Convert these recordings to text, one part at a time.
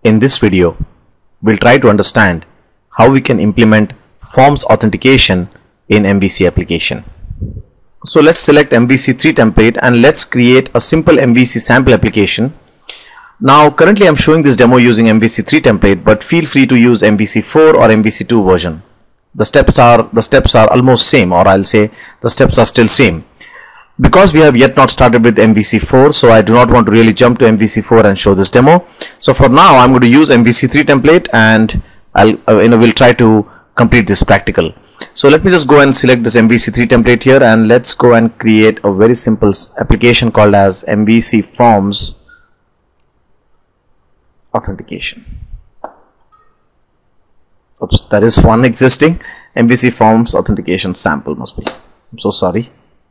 In this video, we'll try to understand how we can implement forms authentication in MVC application. So let's select MVC3 template and let's create a simple MVC sample application. Now currently I'm showing this demo using MVC3 template, but feel free to use MVC4 or MVC2 version. The steps are almost same, or I'll say the steps are still same. Because we have yet not started with MVC4, so I do not want to really jump to MVC4 and show this demo. So for now I'm going to use MVC3 template and we'll try to complete this practical. So let me just go and select this MVC3 template here, and let's go and create a very simple application called as MVC Forms Authentication. Oops, that is one existing MVC Forms Authentication sample must be. I'm so sorry.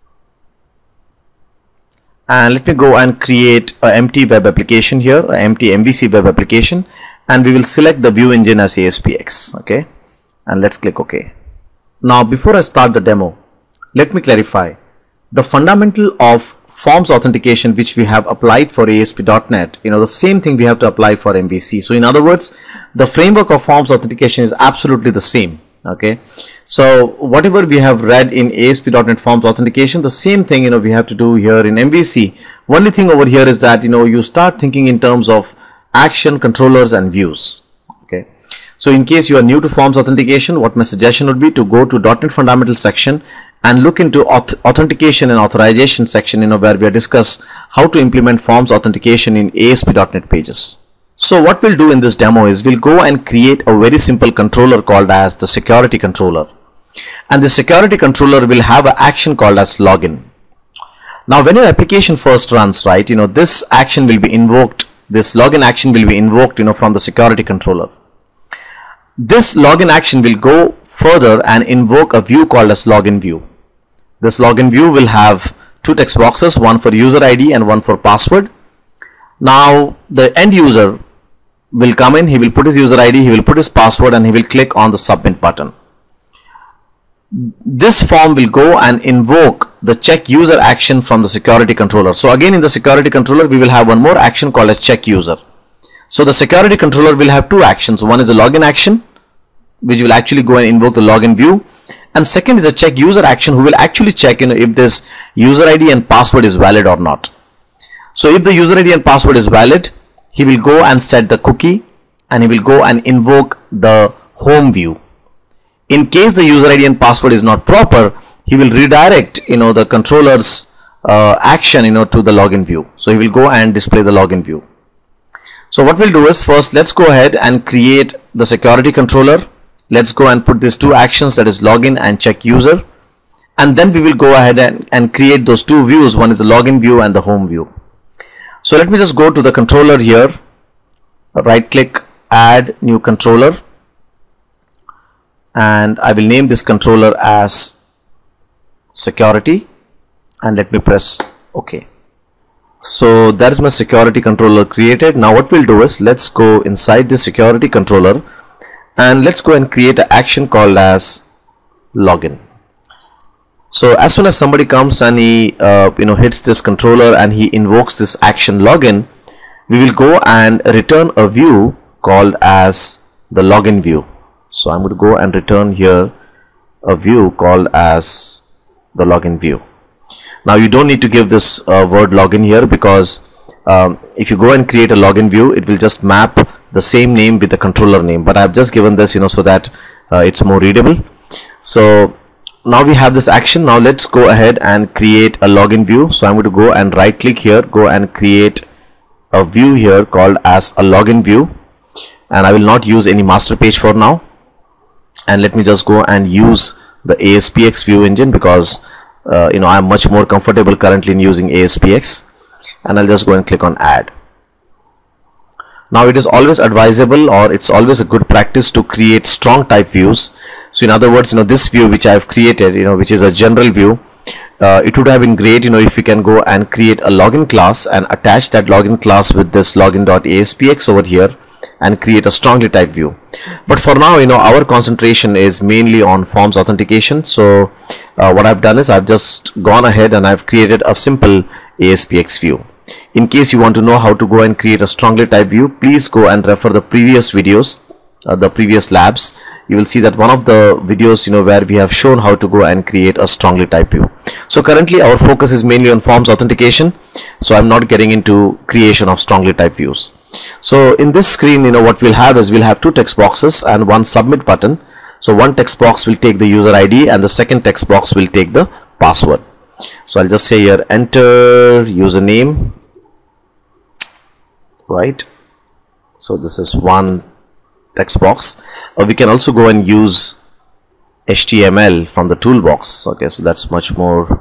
And let me go and create an empty web application here, an empty MVC web application, and we will select the view engine as ASPX. Okay, and let's click OK. Now before I start the demo, let me clarify the fundamental of forms authentication which we have applied for ASP.NET. The same thing we have to apply for MVC. So in other words, the framework of forms authentication is absolutely the same. Okay, so whatever we have read in ASP.NET forms authentication, the same thing we have to do here in MVC. Only thing over here is that you start thinking in terms of action, controllers and views. Okay, so in case you are new to forms authentication, what my suggestion would be to go to .NET fundamental section and look into authentication and authorization section, where we discuss how to implement forms authentication in ASP.NET pages. So what we'll do in this demo is we'll go and create a very simple controller called as the security controller, and the security controller will have an action called as login. Now when your application first runs, right, this action will be invoked, this login action will be invoked from the security controller. This login action will go further and invoke a view called as login view. This login view will have two text boxes, one for user ID and one for password. Now the end user will come in, he will put his user ID, he will put his password, and he will click on the submit button. This form will go and invoke the check user action from the security controller. So again, in the security controller we will have one more action called as check user. So the security controller will have two actions. One is a login action which will actually go and invoke the login view, and second is a check user action who will actually check if this user ID and password is valid or not. So if the user ID and password is valid, he will go and set the cookie, and he will go and invoke the home view. In case the user ID and password is not proper, he will redirect the controller's action to the login view. So he will go and display the login view. So what we'll do is, first let's go ahead and create the security controller. Let's go and put these two actions, that is login and check user, and then we will go ahead and create those two views. One is the login view and the home view. So let me just go to the controller here, right click, add new controller, and I will name this controller as security, and let me press OK. So that is my security controller created. Now what we'll do is, let's go inside the security controller and let's go and create an action called as login. So as soon as somebody comes and he hits this controller and he invokes this action login, we will go and return a view called as the login view. So I'm going to go and return here a view called as the login view. Now you don't need to give this word login here, because if you go and create a login view, it will just map the same name with the controller name, but I've just given this so that it's more readable. So now we have this action. Now let's go ahead and create a login view. So I'm going to go and right click here, go and create a view here called as a login view, and I will not use any master page for now, and let me just go and use the ASPX view engine, because I'm much more comfortable currently in using ASPX, and I'll just go and click on add. Now it is always advisable, or it's always a good practice to create strong type views. So in other words, this view which I have created, which is a general view, it would have been great, if you can go and create a login class and attach that login class with this login.aspx over here and create a strongly typed view. But for now, our concentration is mainly on forms authentication. So what I've done is I've just gone ahead and I've created a simple ASPX view. In case you want to know how to go and create a strongly typed view, please go and refer the previous videos, the previous labs. You will see that one of the videos, where we have shown how to go and create a strongly typed view. So currently our focus is mainly on forms authentication, so I'm not getting into creation of strongly typed views. So in this screen, what we'll have is we'll have two text boxes and one submit button. So one text box will take the user ID and the second text box will take the password. So I'll just say here, enter username, right? So this is one text box. We can also go and use HTML from the toolbox. Okay, so that's much more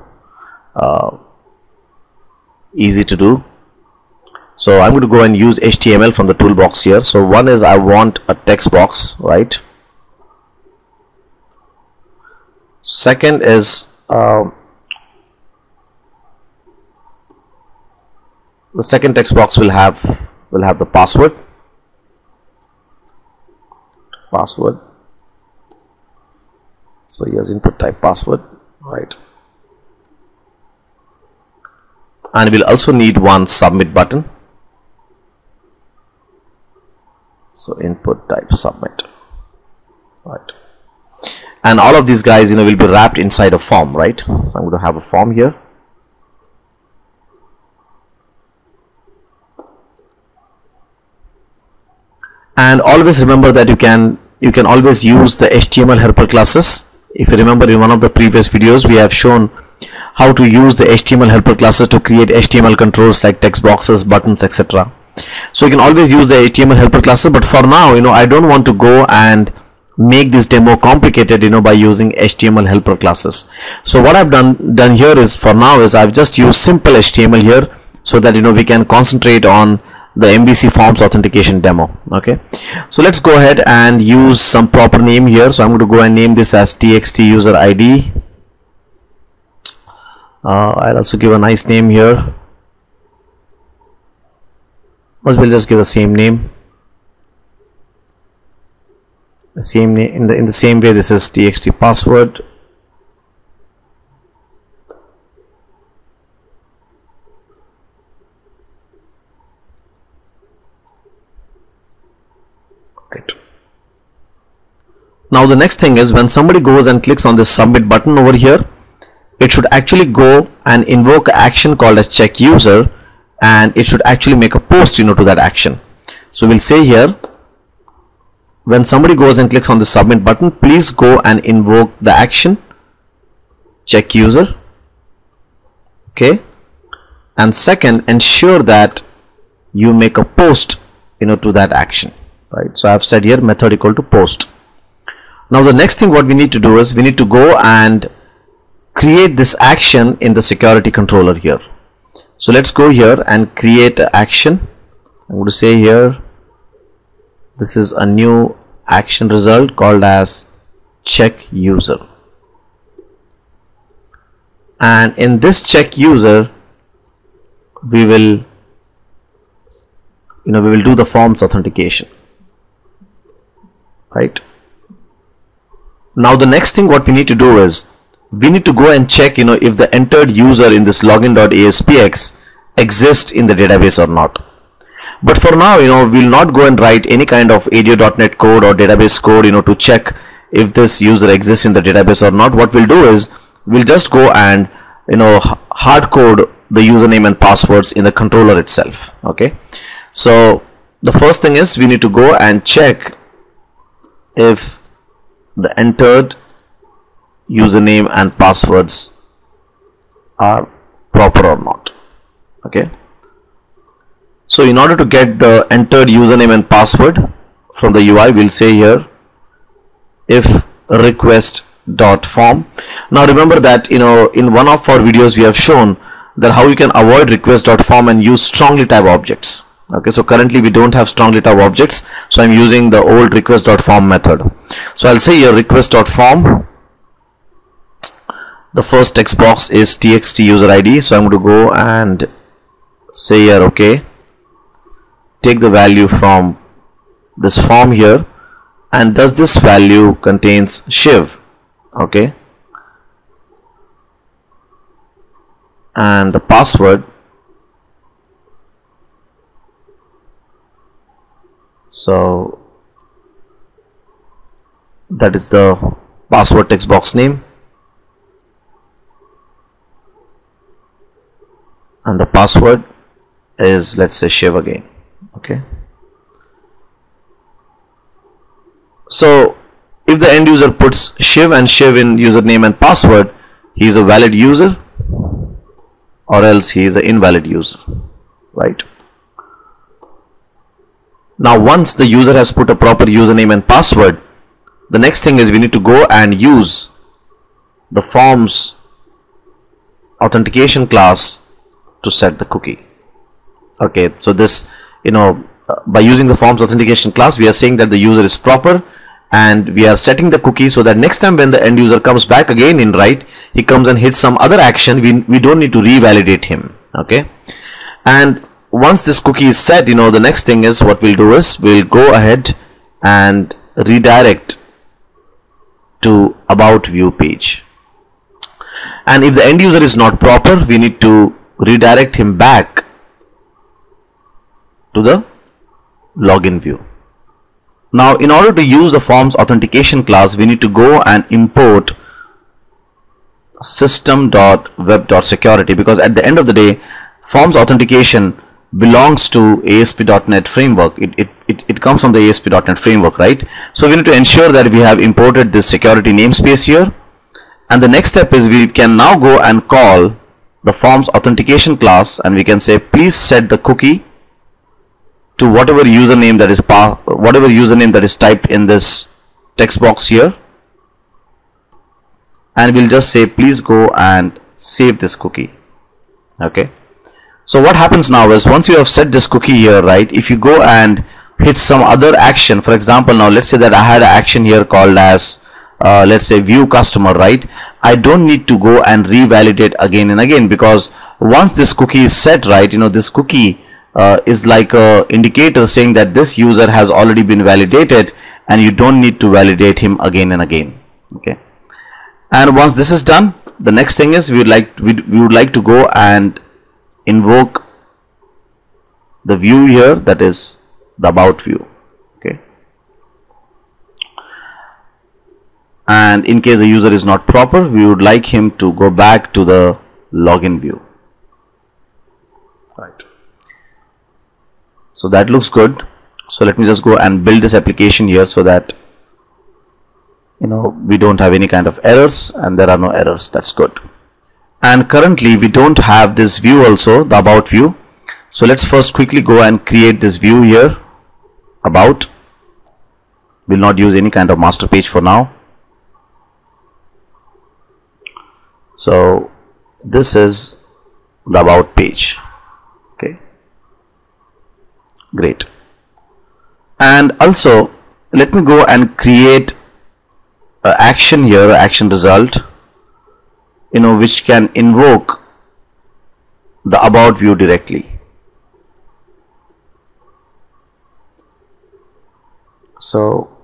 easy to do. So I'm going to go and use HTML from the toolbox here. So one is I want a text box, right? Second is the second text box will have the password. So here's input type password, right? And we'll also need one submit button. So input type submit, right? And all of these guys, will be wrapped inside a form, right? So I'm going to have a form here. And always remember that you can always use the HTML helper classes. If you remember, in one of the previous videos we have shown how to use the HTML helper classes to create HTML controls like text boxes, buttons, etc. So you can always use the HTML helper classes, but for now, I don't want to go and make this demo complicated, by using HTML helper classes. So what I've done here is, for now, is I've just used simple HTML here, so that we can concentrate on the MVC forms authentication demo. Okay, so let's go ahead and use some proper name here. So I'm going to go and name this as txt user ID. I'll also give a nice name here. Or we'll just give the same name. The same name in the same way. This is txt password. Right. Now the next thing is, when somebody goes and clicks on this submit button over here, it should actually go and invoke an action called as check user, and it should actually make a post to that action. So we'll say here, when somebody goes and clicks on the submit button, please go and invoke the action check user. Okay, and second, ensure that you make a post to that action, right? So I've said here method equal to post. Now the next thing what we need to do is we need to go and create this action in the security controller here. So let's go here and create an action. I'm going to say here, this is a new action result called as check user, and in this check user we will do the forms authentication, right? Now the next thing what we need to do is we need to go and check if the entered user in this login.aspx exists in the database or not. But for now, we'll not go and write any kind of ADO.NET code or database code, to check if this user exists in the database or not. What we'll do is we'll just go and, hard code the username and passwords in the controller itself. Okay. So the first thing is we need to go and check if the entered username and passwords are proper or not. Okay. So in order to get the entered username and password from the UI, we'll say here if request.form. Now remember that in one of our videos we have shown that how you can avoid request.form and use strongly typed objects. Okay, so currently we don't have strongly typed objects, so I'm using the old request.form method. So I'll say here request.form. The first text box is txt user ID, so I'm going to go and say here okay, take the value from this form here, and does this value contains Shiv? Okay, and the password So that is the password text box name, and the password is, let's say, Shiv again. Okay, so if the end user puts Shiv and Shiv in username and password, he is a valid user, or else he is an invalid user, right? Now once the user has put a proper username and password, the next thing is we need to go and use the forms authentication class to set the cookie. Okay, so this, by using the forms authentication class, we are saying that the user is proper, and we are setting the cookie so that next time when the end user comes back again in write, he comes and hits some other action, we don't need to revalidate him. Okay, and once this cookie is set, the next thing is what we'll do is we'll go ahead and redirect to about view page, and if the end user is not proper, we need to redirect him back to the login view. Now in order to use the forms authentication class, we need to go and import system.web.security, because at the end of the day, forms authentication belongs to ASP.NET framework. It comes from the ASP.NET framework, right? So we need to ensure that we have imported this security namespace here, and the next step is we can now go and call the forms authentication class, and we can say please set the cookie to whatever username that is typed in this text box here, and we'll just say please go and save this cookie. Okay, so what happens now is once you have set this cookie here, right, if you go and hit some other action, for example, now let's say that I had an action here called as let's say view customer, right, I don't need to go and revalidate again and again, because once this cookie is set, right, this cookie is like a indicator saying that this user has already been validated, and you don't need to validate him again and again. Okay, and once this is done, the next thing is we would like to go and invoke the view here, that is the about view. Okay, and in case the user is not proper, we would like him to go back to the login view. Right, so that looks good. So let me just go and build this application here so that we don't have any kind of errors, and there are no errors. That's good. And currently we don't have this view also, the about view. So let's first quickly go and create this view here, about. We'll not use any kind of master page for now. So this is the about page. Okay, great. And also let me go and create an action here, action result, which can invoke the about view directly. So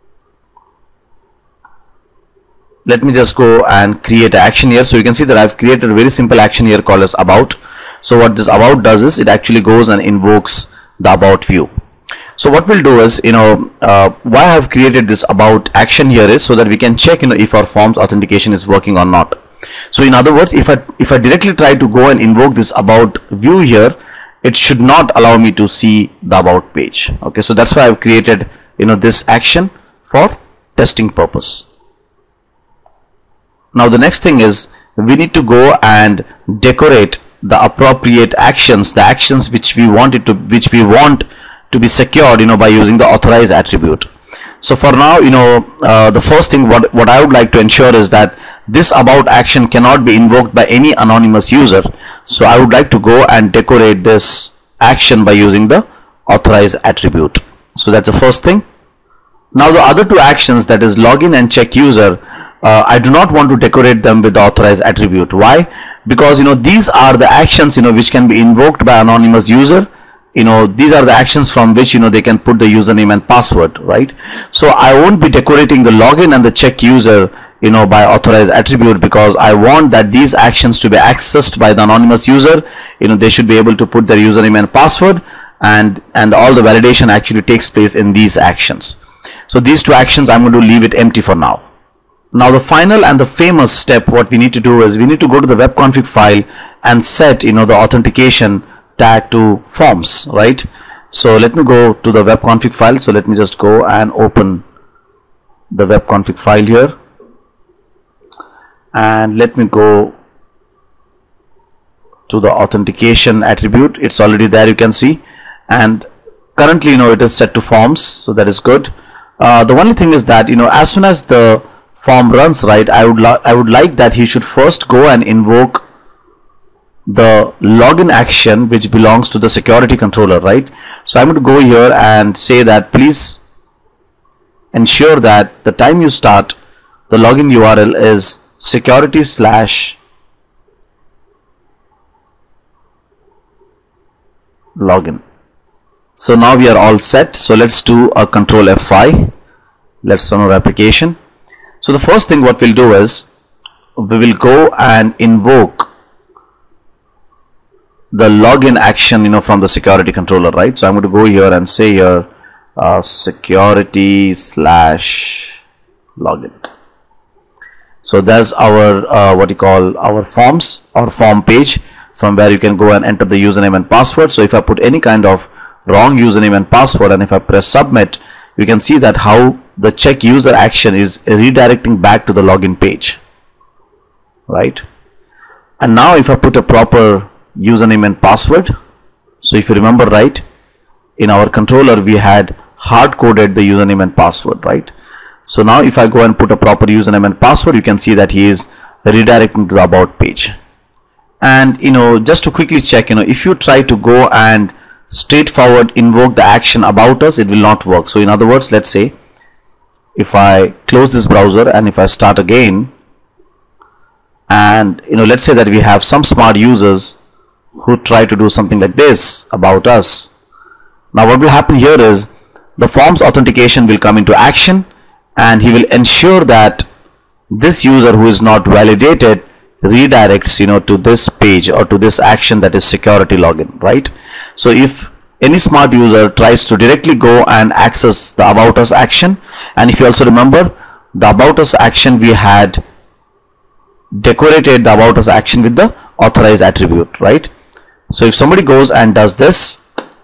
let me just go and create an action here. So you can see that I've created a very simple action here called as about. So what this about does is it actually goes and invokes the about view. So what we'll do is, why I have created this about action here is so that we can check, if our forms authentication is working or not. So in other words, if I directly try to go and invoke this about view here, it should not allow me to see the about page. Okay, so that's why I've created, this action for testing purpose. Now the next thing is we need to go and decorate the appropriate actions, the actions which we want to be secured, by using the authorize attribute. So for now, the first thing what I would like to ensure is that this about action cannot be invoked by any anonymous user. So I would like to go and decorate this action by using the authorize attribute. So that's the first thing. Now the other two actions, that is login and check user, I do not want to decorate them with the authorize attribute. Why? Because these are the actions which can be invoked by anonymous user. These are the actions from which they can put the username and password, right? So I won't be decorating the login and the check user by authorize attribute, because I want that these actions to be accessed by the anonymous user. They should be able to put their username and password, and all the validation actually takes place in these actions. So these two actions I'm going to leave it empty for now. Now the final and the famous step, what we need to do is we need to go to the web config file and set the authentication tag to forms, right? So let me go to the web config file. So let me just go and open the web config file here, and let me go to the authentication attribute. It's already there, you can see, and currently it is set to forms, so that is good. The only thing is that as soon as the form runs, right, I would like that he should first go and invoke the login action which belongs to the security controller, right? So I'm going to go here and say that please ensure that the time you start the login URL is security/login. So now we are all set. So let's do a control F5. Let's run our application. So the first thing what we'll do is we will go and invoke the login action from the security controller, right? So I'm going to go here and say here security/login. So that's our our forms or form page from where you can go and enter the username and password. So if I put any kind of wrong username and password and if I press submit, you can see that how the check user action is redirecting back to the login page, right? And now if I put a proper username and password, so if you remember right, in our controller we had hard coded the username and password, right? So now if I go and put a proper username and password, you can see that he is redirecting to the about page. And just to quickly check, if you try to go and straightforward invoke the action about us, it will not work. So in other words, let's say if I close this browser and if I start again, and let's say that we have some smart users who try to do something like this about us. Now what will happen here is the forms authentication will come into action, and he will ensure that this user who is not validated redirects to this page or to this action, that is security login, right? So if any smart user tries to directly go and access the about us action, and if you also remember the about us action, we had decorated the about us action with the authorize attribute, right? So if somebody goes and does this,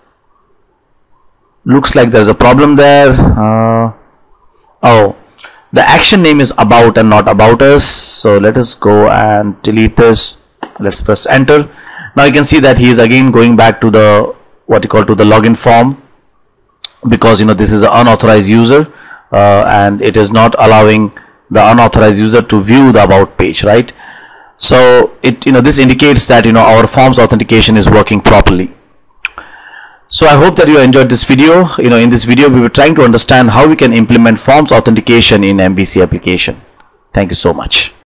looks like there's a problem there. Oh, the action name is about and not about us. So let us go and delete this. Let's press enter. Now you can see that he is again going back to the to the login form, because this is an unauthorized user and it is not allowing the unauthorized user to view the about page, right? So it this indicates that our forms authentication is working properly. So I hope that you enjoyed this video. In this video we were trying to understand how we can implement forms authentication in MVC application. Thank you so much.